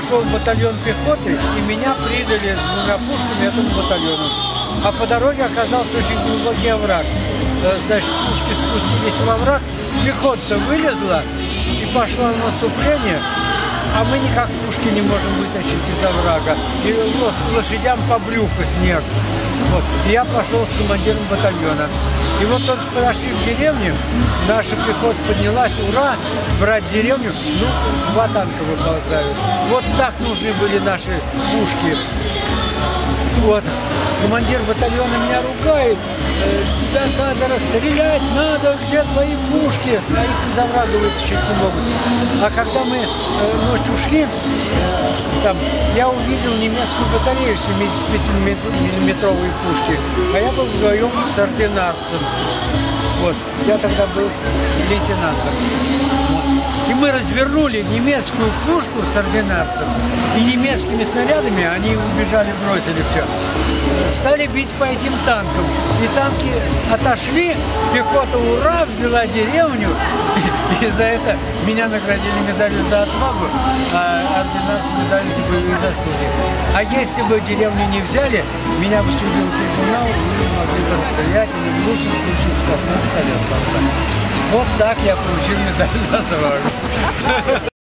пошел в батальон пехоты, и меня придали с 2 пушками этому батальону. А по дороге оказался очень глубокий овраг. Значит, пушки спустились в овраг, пехота вылезла и пошла на наступление, а мы никак пушки не можем вытащить из оврага. И лошадям по брюху снег. Вот. И я пошел с командиром батальона. И вот только подошли в деревню, наша пехота поднялась, ура, брать деревню, ну, 2 танка выползают. Вот так нужны были наши пушки. Вот. Командир батальона меня ругает, тебя надо расстрелять, надо, где твои пушки? А их из оврага вытащить не могут. А когда мы ночью ушли, там, я увидел немецкую батарею 75-миллиметровые пушки, а я был вдвоем с ординарцем. Вот. Я тогда был лейтенантом. Вот. И мы развернули немецкую пушку с ординарцем, и немецкими снарядами они убежали, бросили все. Стали бить по этим танкам. И танки отошли, пехота ура, взяла деревню, и за это меня наградили медалью за отвагу, а ординарцы медалью за боевые заслуги. А если бы деревню не взяли, меня бы судил трибунал, и могли бы расстрелять, или в лучшем случае штрафной батальон поставить. Вот так я получил медаль за отвагу.